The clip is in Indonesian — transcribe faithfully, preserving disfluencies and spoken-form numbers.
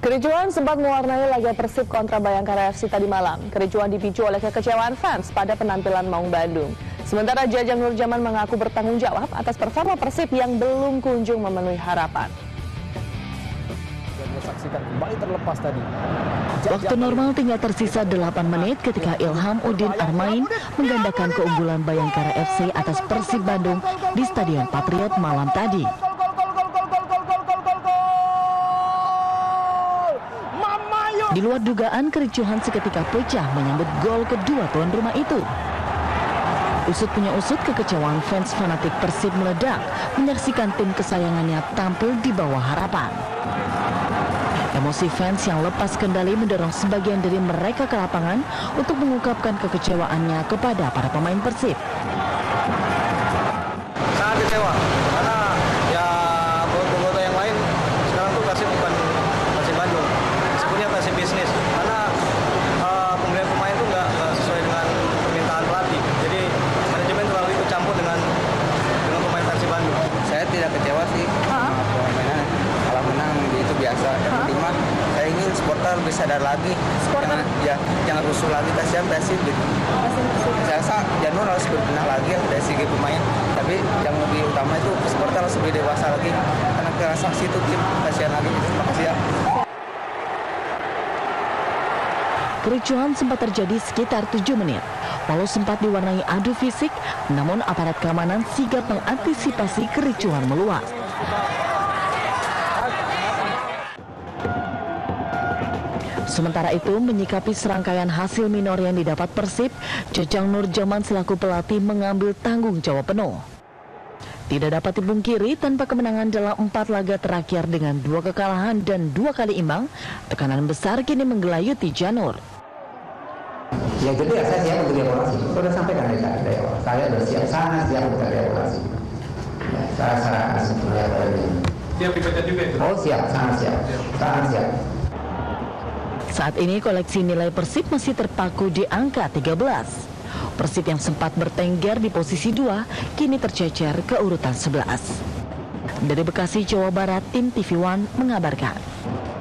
Kericuhan sempat mewarnai laga Persib kontra Bayangkara F C tadi malam. Kericuhan dipicu oleh kekecewaan fans pada penampilan Maung Bandung. Sementara Jajang Nurjaman mengaku bertanggung jawab atas performa Persib yang belum kunjung memenuhi harapan. Waktu normal tinggal tersisa delapan menit ketika Ilham Udin Armain menggandakan keunggulan Bayangkara F C atas Persib Bandung di Stadion Patriot malam tadi. Di luar dugaan, kericuhan seketika pecah menyambut gol kedua tuan rumah itu. Usut punya usut, kekecewaan fans fanatik Persib meledak menyaksikan tim kesayangannya tampil di bawah harapan. Emosi fans yang lepas kendali mendorong sebagian dari mereka ke lapangan untuk mengungkapkan kekecewaannya kepada para pemain Persib. Sangat kecewa karena ya anggota yang lain sekarang tuh Persib bukan Persib Bandung, sebenarnya Persib bisnis karena uh, pembelian pemain itu nggak sesuai dengan permintaan pelatih. Jadi manajemen terlalu ikut campur dengan dengan pemain Persib Bandung. Saya tidak kecewa sih sama permainan, kalau menang itu biasa. Yang penting mah saya ingin supporter lebih sadar lagi, jangan ya jangan rusuh lagi, kasihan Persib gitu. Saya rasa Janur harus berbenah lagi dari segi pemain, tapi yang lebih utama itu supporter harus lebih dewasa lagi karena transaksi itu tim kasihan lagi. Terima kasih ya. Kericuhan sempat terjadi sekitar tujuh menit. Walau sempat diwarnai adu fisik, namun aparat keamanan sigap mengantisipasi kericuhan meluas. Sementara itu, menyikapi serangkaian hasil minor yang didapat Persib, Jajang Nurjaman selaku pelatih mengambil tanggung jawab penuh. Tidak dapat dipungkiri, tanpa kemenangan dalam empat laga terakhir dengan dua kekalahan dan dua kali imbang, tekanan besar kini menggelayuti Janur. Ya jadi ya, saya siap untuk dievaluasi. Saya sudah sampaikan dari saya, saya sudah siap, sangat siap untuk dievaluasi. Ya, saya serahkan semuanya pada ini. Siap dipecat juga itu? Oh siap, sangat siap, sangat siap. Saat ini koleksi nilai Persib masih terpaku di angka tiga belas. Persib yang sempat bertengger di posisi dua, kini tercecer ke urutan sebelas. Dari Bekasi, Jawa Barat, tim T V One mengabarkan.